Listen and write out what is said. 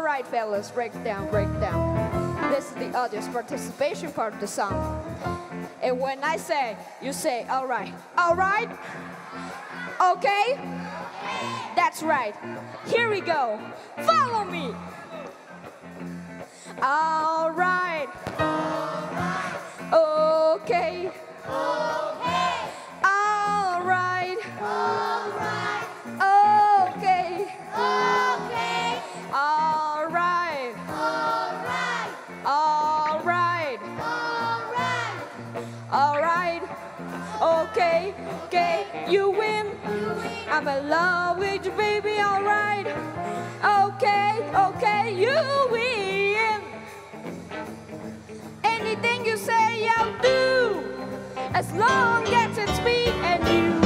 right, fellas, break it down, break it down. This is the audience participation part of the song. And when I say, you say, all right. All right? Okay? That's right. Here we go. Follow me. All right. Okay. All right. Okay. All right. All right. All right. Okay. Okay. You win. I'm in love with you, baby. All right. Okay. Okay. You win. Anything you say, I'll do. As long as it's me and you.